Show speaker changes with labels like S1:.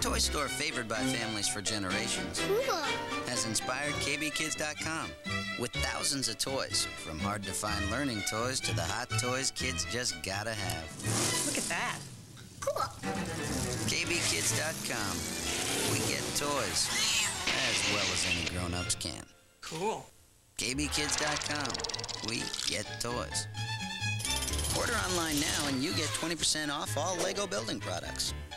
S1: toy store favored by families for generations,
S2: Cool.
S1: has inspired KBKids.com with thousands of toys, from hard-to-find learning toys to the hot toys kids just gotta have.
S3: Look at that.
S2: Cool.
S1: KBKids.com. We get toys as well as any grown-ups can.
S3: Cool.
S1: KBKids.com. We get toys. Order online now and you get 20% off all Lego building products.